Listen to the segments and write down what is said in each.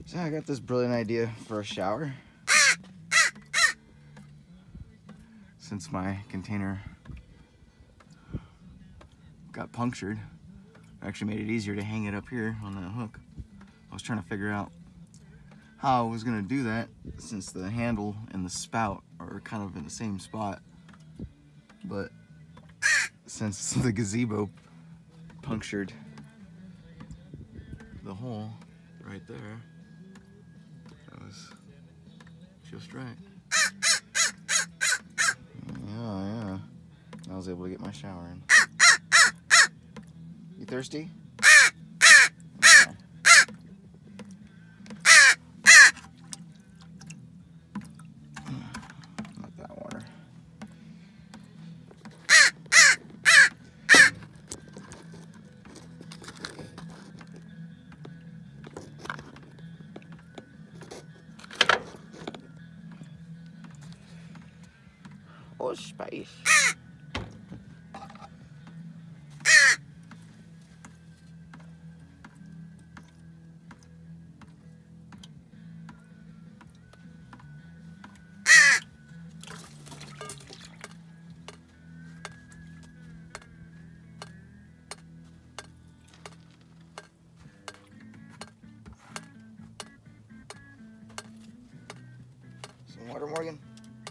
So I got this brilliant idea for a shower. Since my container got punctured, I actually made it easier to hang it up here on that hook. I was trying to figure out how I was gonna do that since the handle and the spout are kind of in the same spot. But since the gazebo punctured the hole right there, that was just right. Yeah. I was able to get my shower in. You thirsty? Okay. Not that water. Oh, space. Some water, Morgan?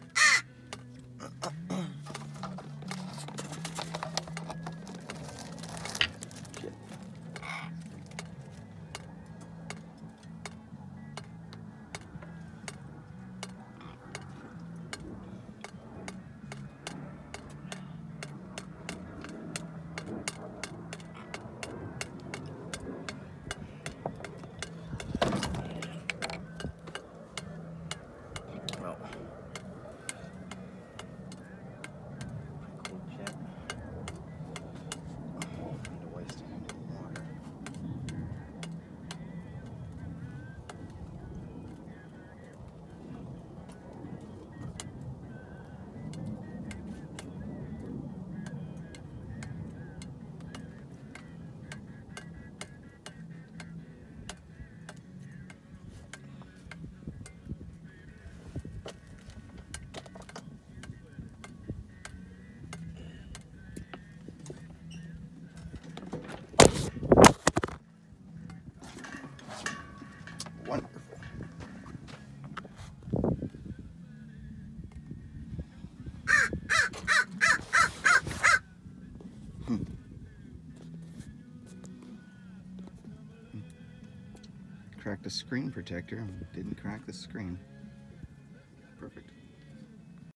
Wonderful. Cracked the screen protector and didn't crack the screen.